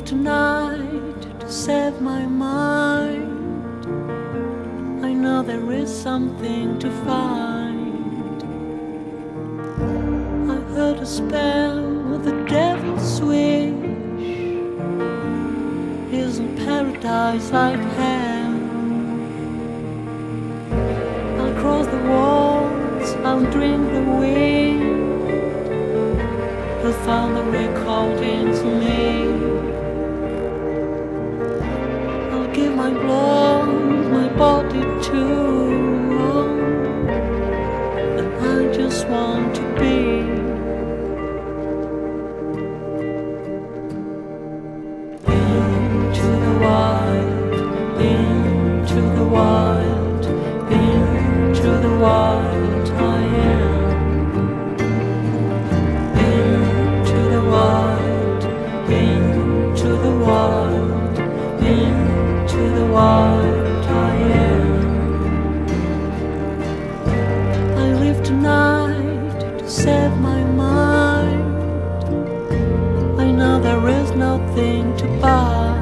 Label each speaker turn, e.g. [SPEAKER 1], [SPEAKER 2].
[SPEAKER 1] tonight to set my mind. I know there is something to find. I heard a spell with the devil's wish. Isn't paradise like hell? I'll cross the walls, I'll drink the wind. The thunder recalled into me. I'll give my blood, my body too, and I just want to be. Into the wild, into the wild, into the wild I am. Into the wild, into the wild, into the wild I am. I live tonight to set my mind. I know there is nothing to buy.